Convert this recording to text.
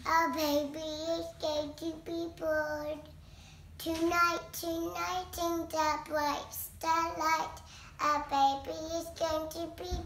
A baby is going to be born. Tonight, tonight in the bright starlight, a baby is going to be